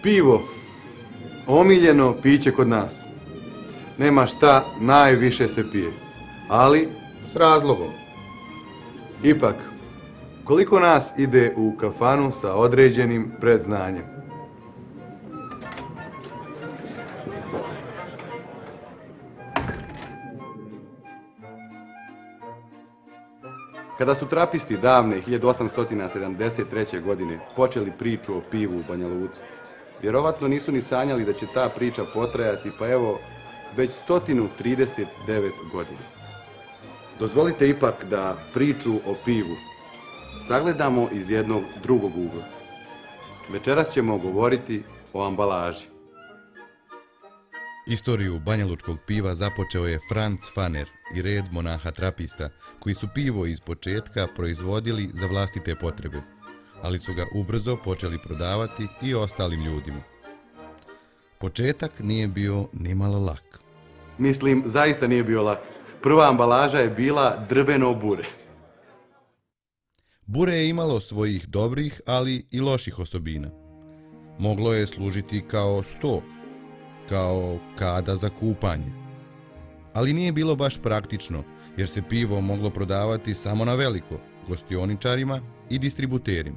Pivo, omiljeno piće kod nas. Nema šta, najviše se pije, ali s razlogom. Ipak, koliko nas ide u kafanu sa određenim predznanjem? Kada su trapisti davne 1873. godine počeli priču o pivu u Banja Luci, vjerovatno nisu ni sanjali da će ta priča potrajati, pa evo, već 139 godina. Dozvolite ipak da priču o pivu sagledamo iz jednog drugog ugla. Večeras ćemo govoriti o ambalaži. Istoriju banjalučkog piva započeo je Franz Faner i red monaha trapista, koji su pivo iz početka proizvodili za vlastite potrebe, ali su ga ubrzo počeli prodavati i ostalim ljudima. Početak nije bio nimalo lak. Mislim, zaista nije bio lak. Prva ambalaža je bila drveno bure. Bure je imalo svojih dobrih, ali i loših osobina. Moglo je služiti kao sto, kao kada za kupanje. Ali nije bilo baš praktično, jer se pivo moglo prodavati samo na veliko, gostioničarima i distributerima.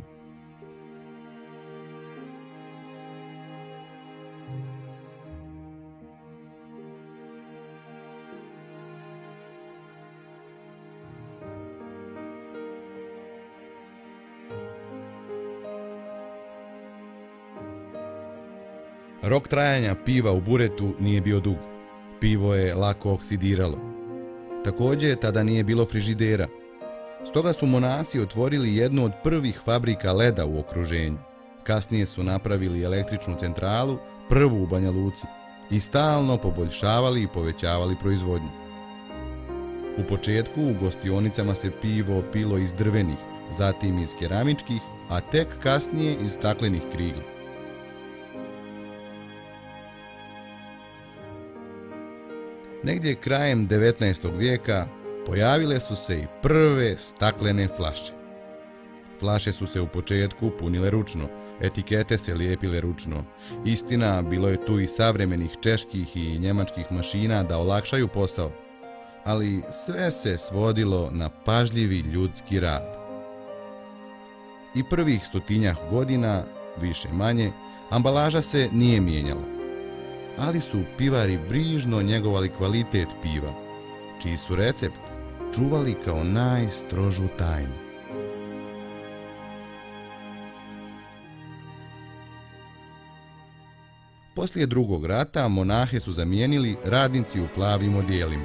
Rok trajanja piva u buretu nije bio dug. Pivo je lako oksidiralo. Također, tada nije bilo frižidera. Stoga su monasi otvorili jednu od prvih fabrika leda u okruženju. Kasnije su napravili električnu centralu, prvu u Banja Luci, i stalno poboljšavali i povećavali proizvodnju. U početku u gostionicama se pivo pilo iz drvenih, zatim iz keramičkih, a tek kasnije iz staklenih krigli. Negdje krajem 19. vijeka pojavile su se i prve staklene flaše. Flaše su se u početku punile ručno, etikete se lijepile ručno. Istina, bilo je tu i savremenih čeških i njemačkih mašina da olakšaju posao, ali sve se svodilo na pažljivi ljudski rad. I prvih 100 godina, više manje, ambalaža se nije mijenjala. Ali su pivari brižno njegovali kvalitet piva, čiji su recept čuvali kao najstrožu tajnu. Poslije drugog rata monahe su zamijenili radnici u plavim odijelima.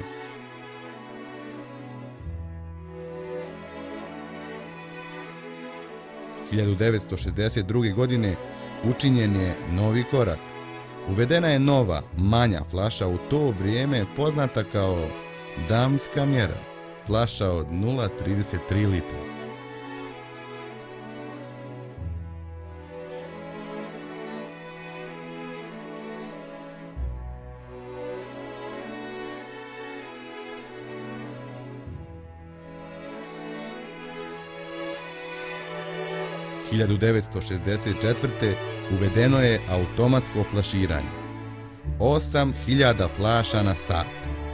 – 1962. godine učinjen je novi korak. Uvedena je nova, manja flaša, u to vrijeme poznata kao damska mjera, flaša od 0,33 litra. – 1964. uvedeno je automatsko flaširanje. 8000 flaša na sat.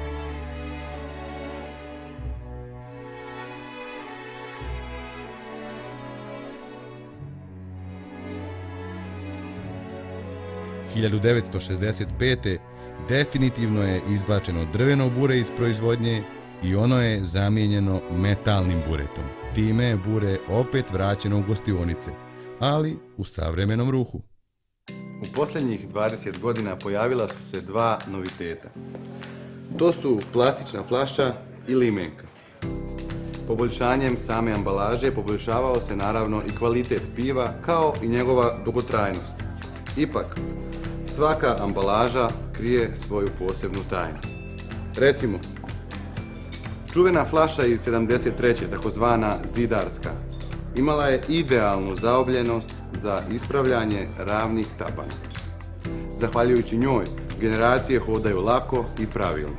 – 1965. definitivno je izbačeno drveno bure iz proizvodnje i ono je zamijenjeno metalnim buretom. Time je bure opet vraćeno u gostionice, ali u savremenom ruhu. U posljednjih 20 godina pojavila su se dva noviteta. To su plastična flaša i limenka. Poboljšanjem same ambalaže poboljšavao se naravno i kvalitet piva, kao i njegova dugotrajnost. Ipak, svaka ambalaža krije svoju posebnu tajnu. Recimo, čuvena flaša iz 73. takozvana zidarska imala je idealnu zaobljenost za ispravljanje ravnih tabana. Zahvaljujući njoj, generacije hodaju lako i pravilno.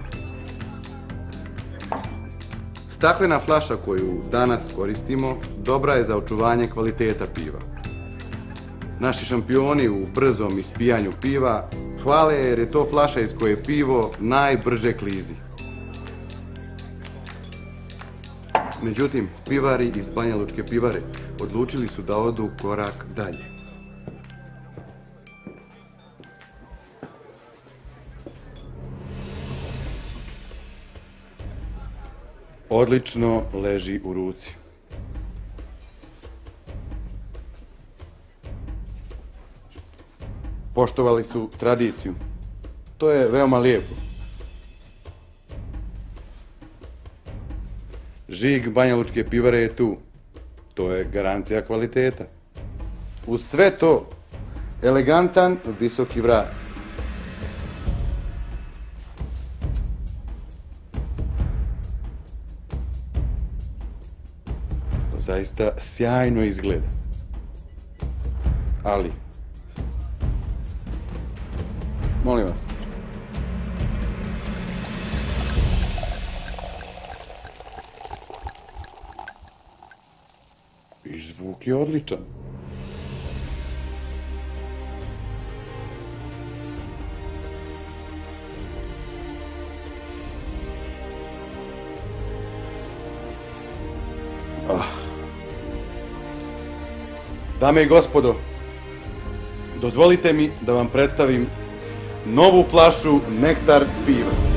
Staklena flaša koju danas koristimo dobra je za očuvanje kvaliteta piva. Naši šampioni u brzom ispijanju piva hvale jer je to flaša iz koje pivo najbrže klizi. Međutim, pivari iz Banjalučke pivare odlučili su da odu korak dalje. Odlično leži u ruci. Poštovali su tradiciju. To je veoma lijepo. Žig Banjalučke pivare je tu. To je garancija kvaliteta. Uz sve to, elegantan, visoki vrat. To zaista sjajno izgleda. Ali, molim vas, i zvuk je odličan. Dame i gospodo, dozvolite mi da vam predstavim novu flašu Nektar piva.